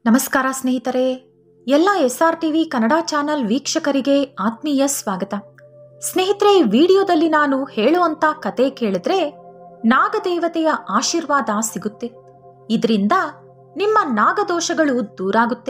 ನಮಸ್ಕಾರ ಸ್ನೇಹಿತರೆ, ಎಲ್ಲ SRTV ಕನ್ನಡ ಚಾನಲ್ ವೀಕ್ಷಕರಿಗೆ ಆತ್ಮೀಯ ಸ್ವಾಗತ. ಸ್ನೇಹಿತರೆ, ಈ ವಿಡಿಯೋದಲ್ಲಿ ನಾನು ಹೇಳುವಂತ ಕತೆ ಕೇಳಿದ್ರೆ ನಾಗದೇವತೆಯ ಆಶೀರ್ವಾದ ಸಿಗುತ್ತೆ. ಇದರಿಂದ ನಿಮ್ಮ ನಾಗದೋಷಗಳು ದೂರಾಗುತ್ತೆ,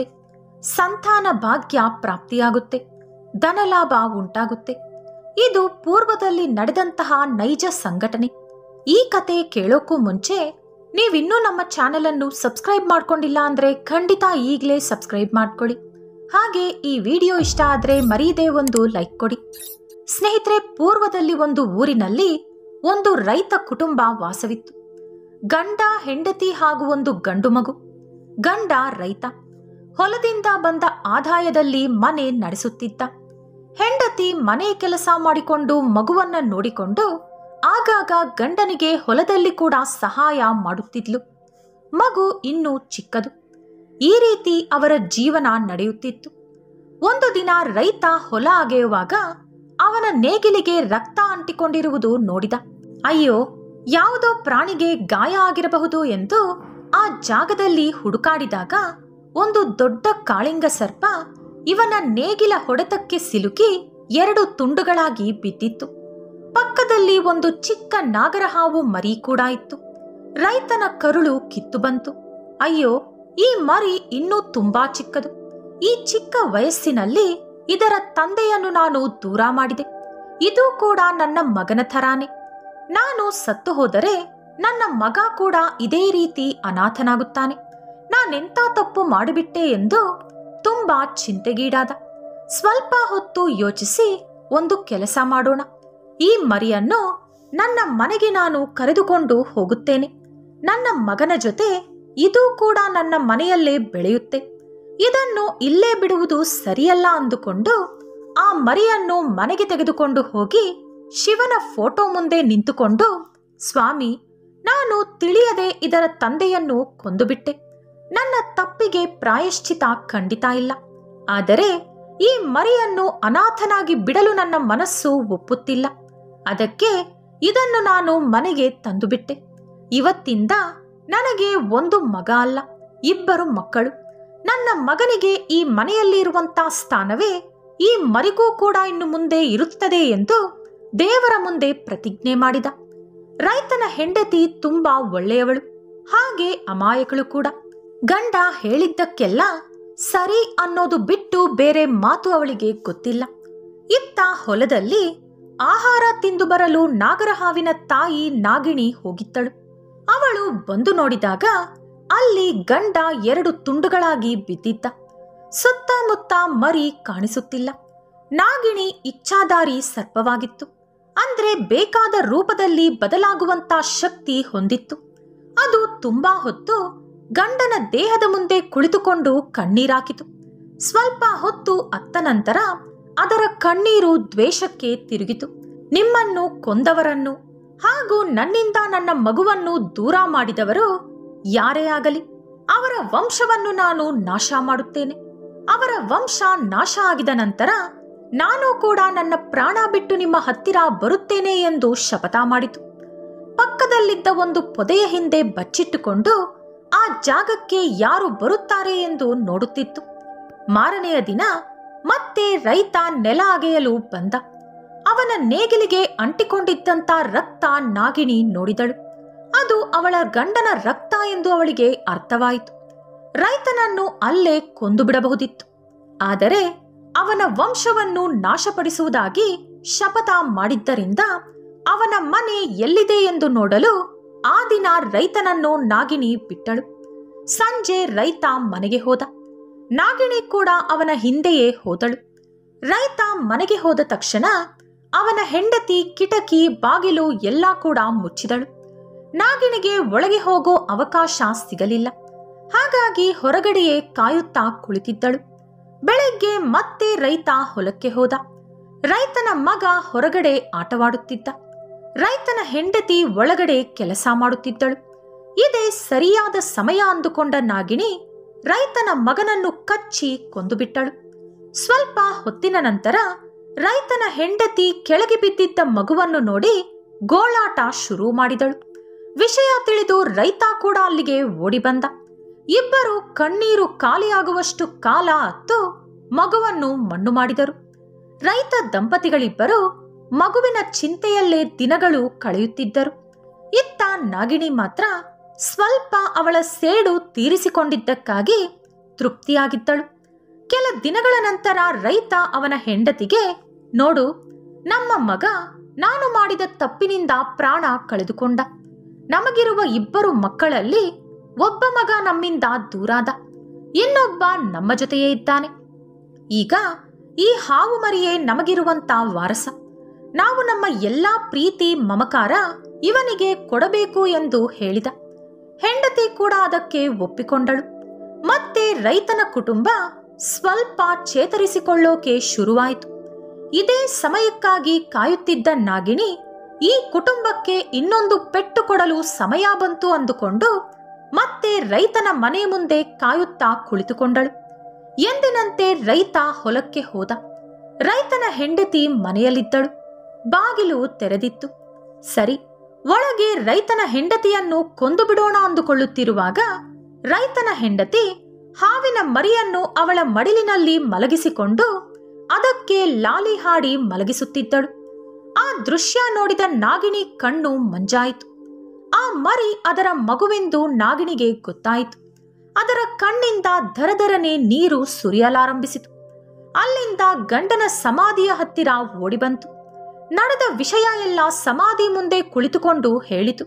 ಸಂತಾನ ಭಾಗ್ಯ ಪ್ರಾಪ್ತಿಯಾಗುತ್ತೆ, ಧನಲಾಭ ಉಂಟಾಗುತ್ತೆ. ಇದು ಪೂರ್ವದಲ್ಲಿ ನಡೆದಂತಹ ನೈಜ ಸಂಘಟನೆ. ಈ ಕತೆ ಕೇಳೋಕ್ಕೂ ಮುಂಚೆ ನೀವಿನ್ನೂ ನಮ್ಮ ಚಾನೆಲ್ ಅನ್ನು ಸಬ್ಸ್ಕ್ರೈಬ್ ಮಾಡ್ಕೊಂಡಿಲ್ಲ ಅಂದ್ರೆ ಖಂಡಿತ ಈಗಲೇ ಸಬ್ಸ್ಕ್ರೈಬ್ ಮಾಡ್ಕೊಳ್ಳಿ. ಹಾಗೆ ಈ ವಿಡಿಯೋ ಇಷ್ಟ ಆದ್ರೆ ಮರೀದೇ ಒಂದು ಲೈಕ್ ಕೊಡಿ. ಸ್ನೇಹಿತರೆ, ಪೂರ್ವದಲ್ಲಿ ಒಂದು ಊರಿನಲ್ಲಿ ಒಂದು ರೈತ ಕುಟುಂಬ ವಾಸವಿತ್ತು. ಗಂಡ, ಹೆಂಡತಿ ಹಾಗೂ ಒಂದು ಗಂಡು ಮಗು. ಗಂಡ ರೈತ, ಹೊಲದಿಂದ ಬಂದ ಆದಾಯದಲ್ಲಿ ಮನೆ ನಡೆಸುತ್ತಿದ್ದ. ಹೆಂಡತಿ ಮನೆ ಕೆಲಸ ಮಾಡಿಕೊಂಡು ಮಗುವನ್ನ ನೋಡಿಕೊಂಡು ಆಗಾಗ ಗಂಡನಿಗೆ ಹೊಲದಲ್ಲಿ ಕೂಡ ಸಹಾಯ ಮಾಡುತ್ತಿದ್ಲು. ಮಗು ಇನ್ನೂ ಚಿಕ್ಕದು. ಈ ರೀತಿ ಅವರ ಜೀವನ ನಡೆಯುತ್ತಿತ್ತು. ಒಂದು ದಿನ ರೈತ ಹೊಲ ಅಗೆಯುವಾಗ ಅವನ ನೇಗಿಲಿಗೆ ರಕ್ತ ಅಂಟಿಕೊಂಡಿರುವುದು ನೋಡಿದ. ಅಯ್ಯೋ, ಯಾವುದೋ ಪ್ರಾಣಿಗೆ ಗಾಯ ಆಗಿರಬಹುದು ಎಂದು ಆ ಜಾಗದಲ್ಲಿ ಹುಡುಕಾಡಿದಾಗ ಒಂದು ದೊಡ್ಡ ಕಾಳಿಂಗ ಸರ್ಪ ಇವನ ನೇಗಿಲ ಹೊಡೆತಕ್ಕೆ ಸಿಲುಕಿ 2 ತುಂಡುಗಳಾಗಿ ಬಿದ್ದಿತ್ತು. ಪಕ್ಕದಲ್ಲಿ ಒಂದು ಚಿಕ್ಕ ನಾಗರಹಾವು ಮರಿ ಕೂಡ ಇತ್ತು. ರೈತನ ಕರುಳು ಕಿತ್ತು ಬಂತು. ಅಯ್ಯೋ, ಈ ಮರಿ ಇನ್ನೂ ತುಂಬಾ ಚಿಕ್ಕದು. ಈ ಚಿಕ್ಕ ವಯಸ್ಸಿನಲ್ಲಿ ಇದರ ತಂದೆಯನ್ನು ನಾನು ದೂರ ಮಾಡಿದೆ. ಇದು ಕೂಡ ನನ್ನ ಮಗನ ಥರಾನೆ. ನಾನು ಸತ್ತು ಹೋದರೆ ನನ್ನ ಮಗ ಕೂಡ ಇದೇ ರೀತಿ ಅನಾಥನಾಗುತ್ತಾನೆ. ನಾನೆಂಥ ತಪ್ಪು ಮಾಡಿಬಿಟ್ಟೆ ಎಂದು ತುಂಬಾ ಚಿಂತೆಗೀಡಾದ. ಸ್ವಲ್ಪ ಹೊತ್ತು ಯೋಚಿಸಿ ಒಂದು ಕೆಲಸ ಮಾಡೋಣ. ಈ ಮರಿಯನ್ನು ನನ್ನ ಮನೆಗೆ ನಾನು ಕರೆದುಕೊಂಡು ಹೋಗುತ್ತೇನೆ. ನನ್ನ ಮಗನ ಜೊತೆ ಇದು ಕೂಡ ನನ್ನ ಮನೆಯಲ್ಲೇ ಬೆಳೆಯುತ್ತೆ. ಇದನ್ನು ಇಲ್ಲೇ ಬಿಡುವುದು ಸರಿಯಲ್ಲ ಅಂದುಕೊಂಡು ಆ ಮರಿಯನ್ನು ಮನೆಗೆ ತೆಗೆದುಕೊಂಡು ಹೋಗಿ ಶಿವನ ಫೋಟೋ ಮುಂದೆ ನಿಂತುಕೊಂಡು, ಸ್ವಾಮಿ, ನಾನು ತಿಳಿಯದೆ ಇದರ ತಂದೆಯನ್ನು ಕೊಂದುಬಿಟ್ಟೆ. ನನ್ನ ತಪ್ಪಿಗೆ ಪ್ರಾಯಶ್ಚಿತ ಖಂಡಿತ ಇಲ್ಲ. ಆದರೆ ಈ ಮರಿಯನ್ನು ಅನಾಥನಾಗಿ ಬಿಡಲು ನನ್ನ ಮನಸ್ಸು ಒಪ್ಪುತ್ತಿಲ್ಲ. ಅದಕ್ಕೆ ಇದನ್ನು ನಾನು ಮನೆಗೆ ತಂದುಬಿಟ್ಟೆ. ಇವತ್ತಿಂದ ನನಗೆ ಒಂದು ಮಗ ಅಲ್ಲ, 2 ಮಕ್ಕಳು. ನನ್ನ ಮಗನಿಗೆ ಈ ಮನೆಯಲ್ಲಿ ಇರುವಂತ ಸ್ಥಾನವೇ ಈ ಮರಿಗೂ ಕೂಡ ಇನ್ನು ಮುಂದೆ ಇರುತ್ತದೆ ಎಂದು ದೇವರ ಮುಂದೆ ಪ್ರತಿಜ್ಞೆ ಮಾಡಿದ. ರೈತನ ಹೆಂಡತಿ ತುಂಬಾ ಒಳ್ಳೆಯವಳು, ಹಾಗೆ ಅಮಾಯಕಳು ಕೂಡ. ಗಂಡ ಹೇಳಿದ್ದಕ್ಕೆಲ್ಲ ಸರಿ ಅನ್ನೋದು ಬಿಟ್ಟು ಬೇರೆ ಮಾತು ಅವಳಿಗೆ ಗೊತ್ತಿಲ್ಲ. ಇತ್ತ ಹೊಲದಲ್ಲಿ ಆಹಾರ ತಿಂದು ಬರಲು ನಾಗರಹಾವಿನ ತಾಯಿ ನಾಗಿಣಿ ಹೋಗಿದ್ದಳು. ಅವಳು ಬಂದು ನೋಡಿದಾಗ ಅಲ್ಲಿ ಗಂಡ 2 ತುಂಡುಗಳಾಗಿ ಬಿದ್ದಿದ್ದ. ಸುತ್ತಮುತ್ತ ಮರಿ ಕಾಣಿಸುತ್ತಿಲ್ಲ. ನಾಗಿಣಿ ಇಚ್ಛಾಧಾರಿ ಸರ್ಪವಾಗಿತ್ತು. ಅಂದ್ರೆ ಬೇಕಾದ ರೂಪದಲ್ಲಿ ಬದಲಾಗುವಂತ ಶಕ್ತಿ ಹೊಂದಿತ್ತು. ಅದು ತುಂಬಾ ಹೊತ್ತು ಗಂಡನ ದೇಹದ ಮುಂದೆ ಕುಳಿತುಕೊಂಡು ಕಣ್ಣೀರಾಕಿತು. ಸ್ವಲ್ಪ ಹೊತ್ತು ಅತ್ತ ನಂತರ ಅದರ ಕಣ್ಣೀರು ದ್ವೇಷಕ್ಕೆ ತಿರುಗಿತು. ನಿಮ್ಮನ್ನು ಕೊಂದವರನ್ನು ಹಾಗೂ ನನ್ನಿಂದ ನನ್ನ ಮಗುವನ್ನು ದೂರ ಮಾಡಿದವರು ಯಾರೇ ಆಗಲಿ, ಅವರ ವಂಶವನ್ನು ನಾನು ನಾಶ ಮಾಡುತ್ತೇನೆ. ಅವರ ವಂಶ ನಾಶ ಆಗಿದ ನಂತರ ನಾನು ಕೂಡ ನನ್ನ ಪ್ರಾಣ ಬಿಟ್ಟು ನಿಮ್ಮ ಹತ್ತಿರ ಬರುತ್ತೇನೆ ಎಂದು ಶಪಥ ಮಾಡಿತು. ಪಕ್ಕದಲ್ಲಿದ್ದ ಒಂದು ಪೊದೆಯ ಹಿಂದೆ ಬಚ್ಚಿಟ್ಟುಕೊಂಡು ಆ ಜಾಗಕ್ಕೆ ಯಾರು ಬರುತ್ತಾರೆ ಎಂದು ನೋಡುತ್ತಿತ್ತು. ಮಾರನೆಯ ದಿನ ಮತ್ತೆ ರೈತ ನೆಲ ಅಗೆಯಲು ಬಂದ. ಅವನ ನೇಗಿಲಿಗೆ ಅಂಟಿಕೊಂಡಿದ್ದಂತ ರಕ್ತ ನಾಗಿಣಿ ನೋಡಿದಳು. ಅದು ಅವಳ ಗಂಡನ ರಕ್ತ ಎಂದು ಅವಳಿಗೆ ಅರ್ಥವಾಯಿತು. ರೈತನನ್ನು ಅಲ್ಲೇ ಕೊಂದು ಬಿಡಬಹುದಿತ್ತು. ಆದರೆ ಅವನ ವಂಶವನ್ನು ನಾಶಪಡಿಸುವುದಾಗಿ ಶಪಥ ಮಾಡಿದ್ದರಿಂದ ಅವನ ಮನೆ ಎಲ್ಲಿದೆ ಎಂದು ನೋಡಲು ಆ ದಿನ ರೈತನನ್ನು ನಾಗಿಣಿ ಬಿಟ್ಟಳು. ಸಂಜೆ ರೈತ ಮನೆಗೆ ಹೋದ. ನಾಗಿಣಿ ಕೂಡ ಅವನ ಹಿಂದೆಯೇ ಹೋದಳು. ರೈತ ಮನೆಗೆ ಹೋದ ತಕ್ಷಣ ಅವನ ಹೆಂಡತಿ ಕಿಟಕಿ ಬಾಗಿಲು ಎಲ್ಲ ಕೂಡ ಮುಚ್ಚಿದಳು. ನಾಗಿಣಿಗೆ ಒಳಗೆ ಹೋಗೋ ಅವಕಾಶ ಸಿಗಲಿಲ್ಲ. ಹಾಗಾಗಿ ಹೊರಗಡೆಯೇ ಕಾಯುತ್ತಾ ಕುಳಿತಿದ್ದಳು. ಬೆಳಗ್ಗೆ ಮತ್ತೆ ರೈತ ಹೊಲಕ್ಕೆ ಹೋದ. ರೈತನ ಮಗ ಹೊರಗಡೆ ಆಟವಾಡುತ್ತಿದ್ದ. ರೈತನ ಹೆಂಡತಿ ಒಳಗಡೆ ಕೆಲಸ ಮಾಡುತ್ತಿದ್ದಳು. ಇದೇ ಸರಿಯಾದ ಸಮಯ ಅಂದುಕೊಂಡ ನಾಗಿಣಿ ರೈತನ ಮಗನನ್ನು ಕಚ್ಚಿ ಕೊಂದುಬಿಟ್ಟಳು. ಸ್ವಲ್ಪ ಹೊತ್ತಿನ ನಂತರ ರೈತನ ಹೆಂಡತಿ ಕೆಳಗೆ ಬಿದ್ದಿದ್ದ ಮಗುವನ್ನು ನೋಡಿ ಗೋಳಾಟ ಶುರು ಮಾಡಿದಳು. ವಿಷಯ ತಿಳಿದು ರೈತ ಕೂಡ ಅಲ್ಲಿಗೆ ಓಡಿ ಬಂದ. ಇಬ್ಬರು ಕಣ್ಣೀರು ಖಾಲಿಯಾಗುವಷ್ಟು ಕಾಲ ಅತ್ತು ಮಗುವನ್ನು ಮಣ್ಣು ಮಾಡಿದರು. ರೈತ ದಂಪತಿಗಳಿಬ್ಬರು ಮಗುವಿನ ಚಿಂತೆಯಲ್ಲೇ ದಿನಗಳು ಕಳೆಯುತ್ತಿದ್ದರು. ಇತ್ತ ನಾಗಿಣಿ ಮಾತ್ರ ಸ್ವಲ್ಪ ಅವಳ ಸೇಡು ತೀರಿಸಿಕೊಂಡಿದ್ದಕ್ಕಾಗಿ ತೃಪ್ತಿಯಾಗಿದ್ದಳು. ಕೆಲ ದಿನಗಳ ನಂತರ ರೈತ ಅವನ ಹೆಂಡತಿಗೆ, ನೋಡು, ನಮ್ಮ ಮಗ ನಾನು ಮಾಡಿದ ತಪ್ಪಿನಿಂದ ಪ್ರಾಣ ಕಳೆದುಕೊಂಡ. ನಮಗಿರುವ ಇಬ್ಬರು ಮಕ್ಕಳಲ್ಲಿ ಒಬ್ಬ ಮಗ ನಮ್ಮಿಂದ ದೂರಾದ, ಇನ್ನೊಬ್ಬ ನಮ್ಮ ಜೊತೆಯೇ ಇದ್ದಾನೆ. ಈಗ ಈ ಹಾವು ಮರಿಯೇ ನಮಗಿರುವಂತ ವಾರಸ. ನಾವು ನಮ್ಮ ಎಲ್ಲಾ ಪ್ರೀತಿ ಮಮಕಾರ ಇವನಿಗೆ ಕೊಡಬೇಕು ಎಂದು ಹೇಳಿದ. ಹೆಂಡತಿ ಕೂಡ ಅದಕ್ಕೆ ಒಪ್ಪಿಕೊಂಡಳು. ಮತ್ತೆ ರೈತನ ಕುಟುಂಬ ಸ್ವಲ್ಪ ಚೇತರಿಸಿಕೊಳ್ಳೋಕೆ ಶುರುವಾಯಿತು. ಇದೇ ಸಮಯಕ್ಕಾಗಿ ಕಾಯುತ್ತಿದ್ದ ನಾಗಿಣಿ ಈ ಕುಟುಂಬಕ್ಕೆ ಇನ್ನೊಂದು ಪೆಟ್ಟು ಕೊಡಲು ಸಮಯ ಬಂತು ಅಂದುಕೊಂಡು ಮತ್ತೆ ರೈತನ ಮನೆ ಮುಂದೆ ಕಾಯುತ್ತಾ ಕುಳಿತುಕೊಂಡಳು. ಎಂದಿನಂತೆ ರೈತ ಹೊಲಕ್ಕೆ ಹೋದ. ರೈತನ ಹೆಂಡತಿ ಮನೆಯಲ್ಲಿದ್ದಳು. ಬಾಗಿಲು ತೆರೆದಿತ್ತು. ಸರಿ, ಒಳಗೆ ರೈತನ ಹೆಂಡತಿಯನ್ನು ಕೊಂದು ಬಿಡೋಣ ಅಂದುಕೊಳ್ಳುತ್ತಿರುವಾಗ ರೈತನ ಹೆಂಡತಿ ಹಾವಿನ ಮರಿಯನ್ನು ಅವಳ ಮಡಿಲಿನಲ್ಲಿ ಮಲಗಿಸಿಕೊಂಡು ಅದಕ್ಕೆ ಲಾಲಿ ಹಾಡಿ ಮಲಗಿಸುತ್ತಿದ್ದಳು. ಆ ದೃಶ್ಯ ನೋಡಿದ ನಾಗಿಣಿ ಕಣ್ಣು ಮಂಜಾಯಿತು. ಆ ಮರಿ ಅದರ ಮಗುವೆಂದು ನಾಗಿಣಿಗೆ ಗೊತ್ತಾಯಿತು. ಅದರ ಕಣ್ಣಿಂದ ದರದರನೆ ನೀರು ಸುರಿಯಲಾರಂಭಿಸಿತು. ಅಲ್ಲಿಂದ ಗಂಡನ ಸಮಾಧಿಯ ಹತ್ತಿರ ಓಡಿಬಂತು. ನಡೆದ ವಿಷಯ ಎಲ್ಲ ಸಮಾಧಿ ಮುಂದೆ ಕುಳಿತುಕೊಂಡು ಹೇಳಿತು.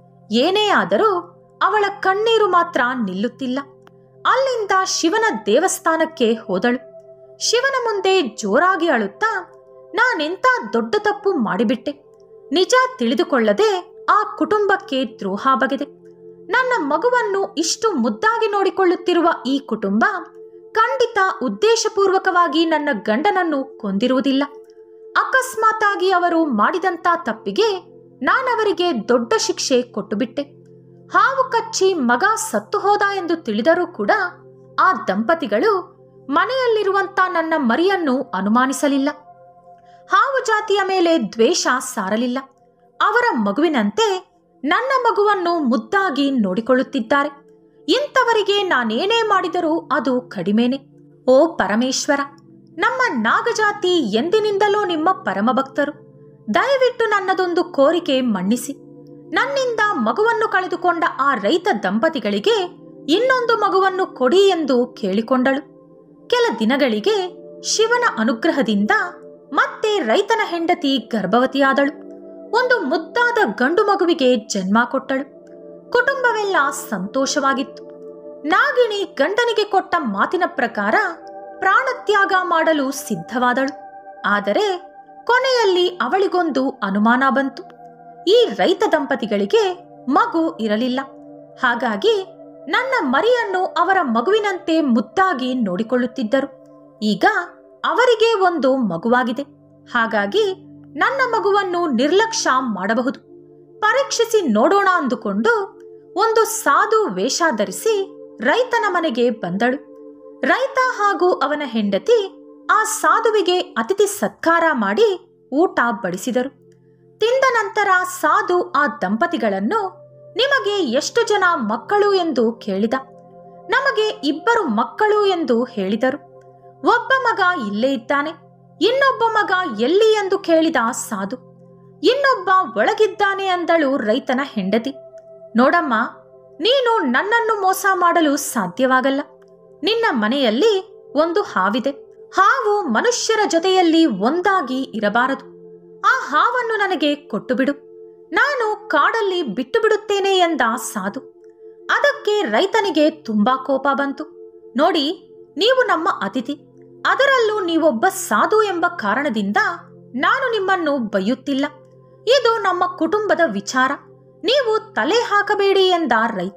ಏನೇ ಆದರೂ ಅವಳ ಕಣ್ಣೀರು ಮಾತ್ರ ನಿಲ್ಲುತ್ತಿಲ್ಲ. ಅಲ್ಲಿಂದ ಶಿವನ ದೇವಸ್ಥಾನಕ್ಕೆ ಹೋದಳು. ಶಿವನ ಮುಂದೆ ಜೋರಾಗಿ ಅಳುತ್ತಾ, ನಾನೆಂಥ ದೊಡ್ಡ ತಪ್ಪು ಮಾಡಿಬಿಟ್ಟೆ. ನಿಜ ತಿಳಿದುಕೊಳ್ಳದೆ ಆ ಕುಟುಂಬಕ್ಕೆ ದ್ರೋಹ ಬಗೆದೆ. ನನ್ನ ಮಗುವನ್ನು ಇಷ್ಟು ಮುದ್ದಾಗಿ ನೋಡಿಕೊಳ್ಳುತ್ತಿರುವ ಈ ಕುಟುಂಬ ಖಂಡಿತ ಉದ್ದೇಶಪೂರ್ವಕವಾಗಿ ನನ್ನ ಗಂಡನನ್ನು ಕೊಂದಿರುವುದಿಲ್ಲ. ಅಕಸ್ಮಾತಾಗಿ ಅವರು ಮಾಡಿದಂಥ ತಪ್ಪಿಗೆ ನಾನವರಿಗೆ ದೊಡ್ಡ ಶಿಕ್ಷೆ ಕೊಟ್ಟುಬಿಟ್ಟೆ. ಹಾವು ಕಚ್ಚಿ ಮಗ ಸತ್ತು ಹೋದ ಎಂದು ತಿಳಿದರೂ ಕೂಡ ಆ ದಂಪತಿಗಳು ಮನೆಯಲ್ಲಿರುವಂತ ನನ್ನ ಮರಿಯನ್ನು ಅನುಮಾನಿಸಲಿಲ್ಲ. ಹಾವು ಜಾತಿಯ ಮೇಲೆ ದ್ವೇಷ ಸಾರಲಿಲ್ಲ. ಅವರ ಮಗುವಿನಂತೆ ನನ್ನ ಮಗುವನ್ನು ಮುದ್ದಾಗಿ ನೋಡಿಕೊಳ್ಳುತ್ತಿದ್ದಾರೆ. ಇಂಥವರಿಗೆ ನಾನೇನೇ ಮಾಡಿದರೂ ಅದು ಕಡಿಮೆನೆ. ಓ ಪರಮೇಶ್ವರ, ನಮ್ಮ ನಾಗಜಾತಿ ಎಂದಿನಿಂದಲೂ ನಿಮ್ಮ ಪರಮಭಕ್ತರು. ದಯವಿಟ್ಟು ನನ್ನದೊಂದು ಕೋರಿಕೆ ಮನ್ನಿಸಿ. ನನ್ನಿಂದ ಮಗುವನ್ನು ಕಳೆದುಕೊಂಡ ಆ ರೈತ ದಂಪತಿಗಳಿಗೆ ಇನ್ನೊಂದು ಮಗುವನ್ನು ಕೊಡಿ ಎಂದು ಕೇಳಿಕೊಂಡಳು. ಕೆಲ ದಿನಗಳಿಗೆ ಶಿವನ ಅನುಗ್ರಹದಿಂದ ಮತ್ತೆ ರೈತನ ಹೆಂಡತಿ ಗರ್ಭವತಿಯಾದಳು. ಒಂದು ಮುದ್ದಾದ ಗಂಡು ಮಗುವಿಗೆ ಜನ್ಮ ಕೊಟ್ಟಳು. ಕುಟುಂಬವೆಲ್ಲ ಸಂತೋಷವಾಗಿತ್ತು. ನಾಗಿಣಿ ಗಂಡನಿಗೆ ಕೊಟ್ಟ ಮಾತಿನ ಪ್ರಕಾರ ಪ್ರಾಣತ್ಯಾಗ ಮಾಡಲು ಸಿದ್ಧವಾದಳು. ಆದರೆ ಕೊನೆಯಲ್ಲಿ ಅವಳಿಗೊಂದು ಅನುಮಾನ ಬಂತು. ಈ ರೈತ ದಂಪತಿಗಳಿಗೆ ಮಗು ಇರಲಿಲ್ಲ. ಹಾಗಾಗಿ ನನ್ನ ಮರಿಯನ್ನು ಅವರ ಮಗುವಿನಂತೆ ಮುದ್ದಾಗಿ ನೋಡಿಕೊಳ್ಳುತ್ತಿದ್ದರು. ಈಗ ಅವರಿಗೆ ಒಂದು ಮಗುವಾಗಿದೆ. ಹಾಗಾಗಿ ನನ್ನ ಮಗುವನ್ನು ನಿರ್ಲಕ್ಷ್ಯ ಮಾಡಬಹುದು. ಪರೀಕ್ಷಿಸಿ ನೋಡೋಣ ಅಂದುಕೊಂಡು ಒಂದು ಸಾಧು ವೇಷ ಧರಿಸಿ ರೈತನ ಮನೆಗೆ ಬಂದಳು. ರೈತ ಹಾಗೂ ಅವನ ಹೆಂಡತಿ ಆ ಸಾಧುವಿಗೆ ಅತಿಥಿ ಸತ್ಕಾರ ಮಾಡಿ ಊಟ ಬಡಿಸಿದರು. ತಿಂದ ನಂತರ ಸಾಧು ಆ ದಂಪತಿಗಳನ್ನು, ನಿಮಗೆ ಎಷ್ಟು ಜನ ಮಕ್ಕಳು ಎಂದು ಕೇಳಿದ. ನಮಗೆ 2 ಮಕ್ಕಳು ಎಂದು ಹೇಳಿದರು. ಒಬ್ಬ ಮಗ ಇಲ್ಲೇ ಇದ್ದಾನೆ, ಇನ್ನೊಬ್ಬ ಮಗ ಎಲ್ಲಿ ಎಂದು ಕೇಳಿದ ಸಾಧು. ಇನ್ನೊಬ್ಬ ಒಳಗಿದ್ದಾನೆ ಅಂದಳು ರೈತನ ಹೆಂಡತಿ. ನೋಡಮ್ಮ, ನೀನು ನನ್ನನ್ನು ಮೋಸ ಮಾಡಲು ಸಾಧ್ಯವಾಗಲ್ಲ. ನಿನ್ನ ಮನೆಯಲ್ಲಿ ಒಂದು ಹಾವಿದೆ. ಹಾವು ಮನುಷ್ಯರ ಜೊತೆಯಲ್ಲಿ ಒಂದಾಗಿ ಇರಬಾರದು. ಆ ಹಾವನ್ನು ನನಗೆ ಕೊಟ್ಟು ಬಿಡು, ನಾನು ಕಾಡಲ್ಲಿ ಬಿಟ್ಟು ಬಿಡುತ್ತೇನೆ ಎಂದ ಸಾಧು. ಅದಕ್ಕೆ ರೈತನಿಗೆ ತುಂಬಾ ಕೋಪ ಬಂತು. ನೋಡಿ, ನೀವು ನಮ್ಮ ಅತಿಥಿ, ಅದರಲ್ಲೂ ನೀವೊಬ್ಬ ಸಾಧು ಎಂಬ ಕಾರಣದಿಂದ ನಾನು ನಿಮ್ಮನ್ನು ಬೈಯುತ್ತಿಲ್ಲ. ಇದು ನಮ್ಮ ಕುಟುಂಬದ ವಿಚಾರ, ನೀವು ತಲೆ ಹಾಕಬೇಡಿ ಎಂದ ರೈತ.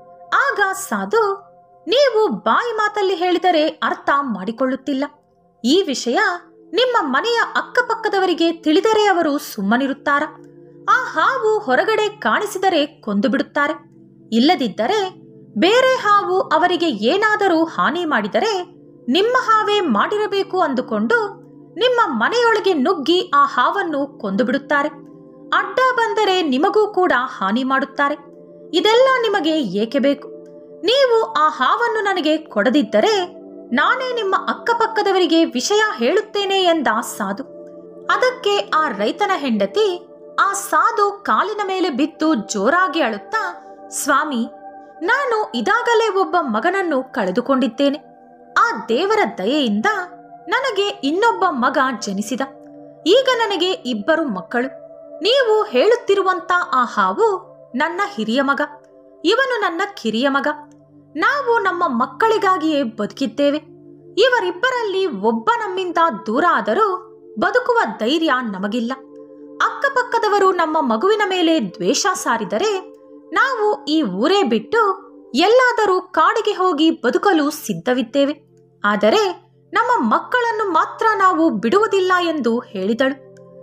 ಆಗ ಸಾಧು, ನೀವು ಬಾಯಿ ಮಾತಲ್ಲಿ ಹೇಳಿದರೆ ಅರ್ಥ ಮಾಡಿಕೊಳ್ಳುತ್ತಿಲ್ಲ. ಈ ವಿಷಯ ನಿಮ್ಮ ಮನೆಯ ಅಕ್ಕಪಕ್ಕದವರಿಗೆ ತಿಳಿದರೆ ಅವರು ಸುಮ್ಮನಿರುತ್ತಾರ? ಆ ಹಾವು ಹೊರಗಡೆ ಕಾಣಿಸಿದರೆ ಕೊಂದು ಬಿಡುತ್ತಾರೆ. ಇಲ್ಲದಿದ್ದರೆ ಬೇರೆ ಹಾವು ಅವರಿಗೆ ಏನಾದರೂ ಹಾನಿ ಮಾಡಿದರೆ ನಿಮ್ಮ ಹಾವೇ ಮಾಡಿರಬೇಕು ಅಂದುಕೊಂಡು ನಿಮ್ಮ ಮನೆಯೊಳಗೆ ನುಗ್ಗಿ ಆ ಹಾವನ್ನು ಕೊಂದು ಬಿಡುತ್ತಾರೆ. ಅಡ್ಡ ಬಂದರೆ ನಿಮಗೂ ಕೂಡ ಹಾನಿ ಮಾಡುತ್ತಾರೆ. ಇದೆಲ್ಲ ನಿಮಗೆ ಏಕೆ ಬೇಕು? ನೀವು ಆ ಹಾವನ್ನು ನನಗೆ ಕೊಡದಿದ್ದರೆ ನಾನೇ ನಿಮ್ಮ ಅಕ್ಕಪಕ್ಕದವರಿಗೆ ವಿಷಯ ಹೇಳುತ್ತೇನೆ ಎಂದ ಸಾಧು. ಅದಕ್ಕೆ ಆ ರೈತನ ಹೆಂಡತಿ ಆ ಸಾಧು ಕಾಲಿನ ಮೇಲೆ ಬಿದ್ದು ಜೋರಾಗಿ ಅಳುತ್ತಾ, ಸ್ವಾಮಿ, ನಾನು ಇದಾಗಲೇ ಒಬ್ಬ ಮಗನನ್ನು ಕಳೆದುಕೊಂಡಿದ್ದೇನೆ. ಆ ದೇವರ ದಯೆಯಿಂದ ನನಗೆ ಇನ್ನೊಬ್ಬ ಮಗ ಜನಿಸಿದ. ಈಗ ನನಗೆ 2 ಮಕ್ಕಳು. ನೀವು ಹೇಳುತ್ತಿರುವಂತ ಆ ಹಾವು ನನ್ನ ಹಿರಿಯ ಮಗ, ಇವನು ನನ್ನ ಕಿರಿಯ ಮಗ. ನಾವು ನಮ್ಮ ಮಕ್ಕಳಿಗಾಗಿಯೇ ಬದುಕಿದ್ದೇವೆ. ಇವರಿಬ್ಬರಲ್ಲಿ ಒಬ್ಬ ನಮ್ಮಿಂದ ದೂರ ಆದರೂ ಬದುಕುವ ಧೈರ್ಯ ನಮಗಿಲ್ಲ. ಅಕ್ಕಪಕ್ಕದವರು ನಮ್ಮ ಮಗುವಿನ ಮೇಲೆ ದ್ವೇಷ ಸಾರಿದರೆ ನಾವು ಈ ಊರೇ ಬಿಟ್ಟು ಎಲ್ಲಾದರೂ ಕಾಡಿಗೆ ಹೋಗಿ ಬದುಕಲು ಸಿದ್ಧವಿದ್ದೇವೆ. ಆದರೆ ನಮ್ಮ ಮಕ್ಕಳನ್ನು ಮಾತ್ರ ನಾವು ಬಿಡುವುದಿಲ್ಲ ಎಂದು ಹೇಳಿದಳು.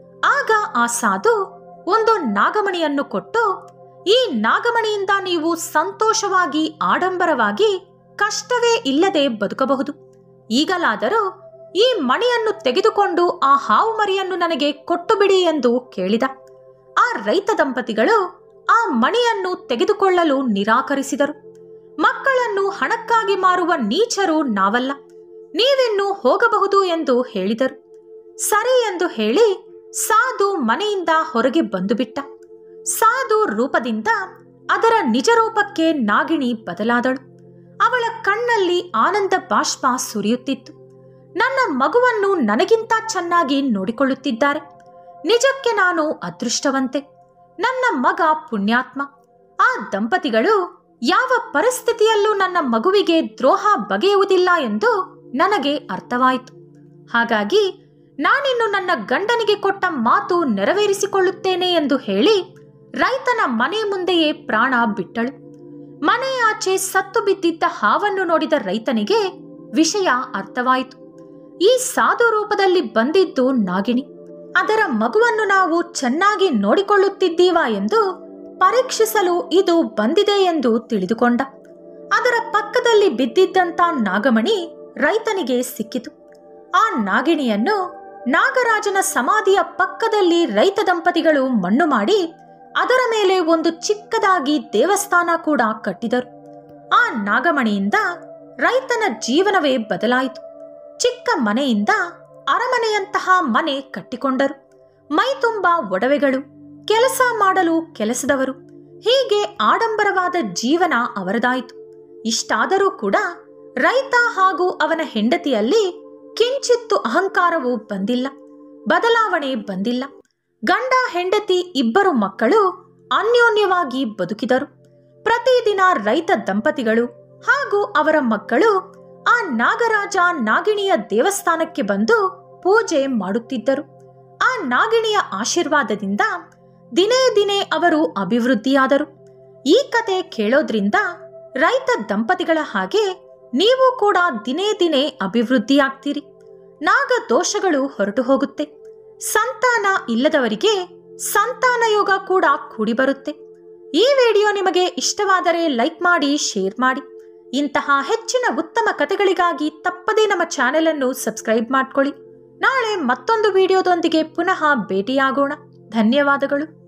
ಆಗ ಆ ಸಾಧು ಒಂದು ನಾಗಮಣಿಯನ್ನು ಕೊಟ್ಟು, ಈ ನಾಗಮಣಿಯಿಂದ ನೀವು ಸಂತೋಷವಾಗಿ ಆಡಂಬರವಾಗಿ ಕಷ್ಟವೇ ಇಲ್ಲದೆ ಬದುಕಬಹುದು. ಈಗಲಾದರೂ ಈ ಮಣಿಯನ್ನು ತೆಗೆದುಕೊಂಡು ಆ ಹಾವು ಮರಿಯನ್ನು ನನಗೆ ಕೊಟ್ಟು ಬಿಡಿ ಎಂದು ಕೇಳಿದ. ಆ ರೈತ ದಂಪತಿಗಳು ಆ ಮಣಿಯನ್ನು ತೆಗೆದುಕೊಳ್ಳಲು ನಿರಾಕರಿಸಿದರು. ಮಕ್ಕಳನ್ನು ಹಣಕ್ಕಾಗಿ ಮಾರುವ ನೀಚರು ನಾವಲ್ಲ, ನೀವಿನ್ನು ಹೋಗಬಹುದು ಎಂದು ಹೇಳಿದರು. ಸರಿ ಎಂದು ಹೇಳಿ ಸಾಧು ಮನೆಯಿಂದ ಹೊರಗೆ ಬಂದು ಬಿಟ್ಟ. ಸಾಧು ರೂಪದಿಂದ ಅದರ ನಿಜ ರೂಪಕ್ಕೆ ನಾಗಿಣಿ ಬದಲಾದಳು. ಅವಳ ಕಣ್ಣಲ್ಲಿ ಆನಂದ ಬಾಷ್ಪ ಸುರಿಯುತ್ತಿತ್ತು. ನನ್ನ ಮಗುವನ್ನು ನನಗಿಂತ ಚೆನ್ನಾಗಿ ನೋಡಿಕೊಳ್ಳುತ್ತಿದ್ದಾರೆ. ನಿಜಕ್ಕೆ ನಾನು ಅದೃಷ್ಟವಂತೆ. ನನ್ನ ಮಗ ಪುಣ್ಯಾತ್ಮ. ಆ ದಂಪತಿಗಳು ಯಾವ ಪರಿಸ್ಥಿತಿಯಲ್ಲೂ ನನ್ನ ಮಗುವಿಗೆ ದ್ರೋಹ ಬಗೆಯುವುದಿಲ್ಲ ಎಂದು ನನಗೆ ಅರ್ಥವಾಯಿತು. ಹಾಗಾಗಿ ನಾನಿನ್ನು ನನ್ನ ಗಂಡನಿಗೆ ಕೊಟ್ಟ ಮಾತು ನೆರವೇರಿಸಿಕೊಳ್ಳುತ್ತೇನೆ ಎಂದು ಹೇಳಿ ರೈತನ ಮನೆ ಮುಂದೆಯೇ ಪ್ರಾಣ ಬಿಟ್ಟಳು. ಮನೆಯಾಚೆ ಸತ್ತು ಬಿದ್ದಿದ್ದ ಹಾವನ್ನು ನೋಡಿದ ರೈತನಿಗೆ ವಿಷಯ ಅರ್ಥವಾಯಿತು. ಈ ಸಾಧು ರೂಪದಲ್ಲಿ ಬಂದಿದ್ದು ನಾಗಿಣಿ. ಅದರ ಮಗುವನ್ನು ನಾವು ಚೆನ್ನಾಗಿ ನೋಡಿಕೊಳ್ಳುತ್ತಿದ್ದೀವಾ ಎಂದು ಪರೀಕ್ಷಿಸಲು ಇದು ಬಂದಿದೆ ಎಂದು ತಿಳಿದುಕೊಂಡ. ಅದರ ಪಕ್ಕದಲ್ಲಿ ಬಿದ್ದಿದ್ದಂತ ನಾಗಮಣಿ ರೈತನಿಗೆ ಸಿಕ್ಕಿತು. ಆ ನಾಗಿಣಿಯನ್ನು ನಾಗರಾಜನ ಸಮಾಧಿಯ ಪಕ್ಕದಲ್ಲಿ ರೈತ ದಂಪತಿಗಳು ಮಣ್ಣು ಮಾಡಿ ಅದರ ಮೇಲೆ ಒಂದು ಚಿಕ್ಕದಾಗಿ ದೇವಸ್ಥಾನ ಕೂಡ ಕಟ್ಟಿದರು. ಆ ನಾಗಮಣಿಯಿಂದ ರೈತನ ಜೀವನವೇ ಬದಲಾಯಿತು. ಚಿಕ್ಕ ಮನೆಯಿಂದ ಅರಮನೆಯಂತಹ ಮನೆ ಕಟ್ಟಿಕೊಂಡರು. ಮೈ ತುಂಬ ಒಡವೆಗಳು, ಕೆಲಸ ಮಾಡಲು ಕೆಲಸದವರು, ಹೀಗೆ ಆಡಂಬರವಾದ ಜೀವನ ಅವರದಾಯಿತು. ಇಷ್ಟಾದರೂ ಕೂಡ ರೈತ ಹಾಗೂ ಅವನ ಹೆಂಡತಿಯಲ್ಲಿ ಕಿಂಚಿತ್ತು ಅಹಂಕಾರವೂ ಬಂದಿಲ್ಲ, ಬದಲಾವಣೆ ಬಂದಿಲ್ಲ. ಗಂಡ ಹೆಂಡತಿ 2 ಮಕ್ಕಳು ಅನ್ಯೋನ್ಯವಾಗಿ ಬದುಕಿದರು. ಪ್ರತಿದಿನ ರೈತ ದಂಪತಿಗಳು ಹಾಗೂ ಅವರ ಮಕ್ಕಳು ಆ ನಾಗರಾಜ ನಾಗಿಣಿಯ ದೇವಸ್ಥಾನಕ್ಕೆ ಬಂದು ಪೂಜೆ ಮಾಡುತ್ತಿದ್ದರು. ಆ ನಾಗಿಣಿಯ ಆಶೀರ್ವಾದದಿಂದ ದಿನೇ ದಿನೇ ಅವರು ಅಭಿವೃದ್ಧಿಯಾದರು. ಈ ಕತೆ ಕೇಳೋದ್ರಿಂದ ರೈತ ದಂಪತಿಗಳ ಹಾಗೆ ನೀವು ಕೂಡ ದಿನೇ ದಿನೇ ಅಭಿವೃದ್ಧಿಯಾಗ್ತೀರಿ. ನಾಗ ದೋಷಗಳು ಹೊರಟು ಹೋಗುತ್ತೆ. ಸಂತಾನ ಇಲ್ಲದವರಿಗೆ ಸಂತಾನ ಯೋಗ ಕೂಡ ಕೂಡಿ ಬರುತ್ತೆ. ಈ ವಿಡಿಯೋ ನಿಮಗೆ ಇಷ್ಟವಾದರೆ ಲೈಕ್ ಮಾಡಿ, ಶೇರ್ ಮಾಡಿ. ಇಂತಹ ಹೆಚ್ಚಿನ ಉತ್ತಮ ಕಥೆಗಳಿಗಾಗಿ ತಪ್ಪದೇ ನಮ್ಮ ಚಾನೆಲ್ ಅನ್ನು ಸಬ್ಸ್ಕ್ರೈಬ್ ಮಾಡ್ಕೊಳ್ಳಿ. ನಾಳೆ ಮತ್ತೊಂದು ವಿಡಿಯೋದೊಂದಿಗೆ ಪುನಃ ಭೇಟಿಯಾಗೋಣ. ಧನ್ಯವಾದಗಳು.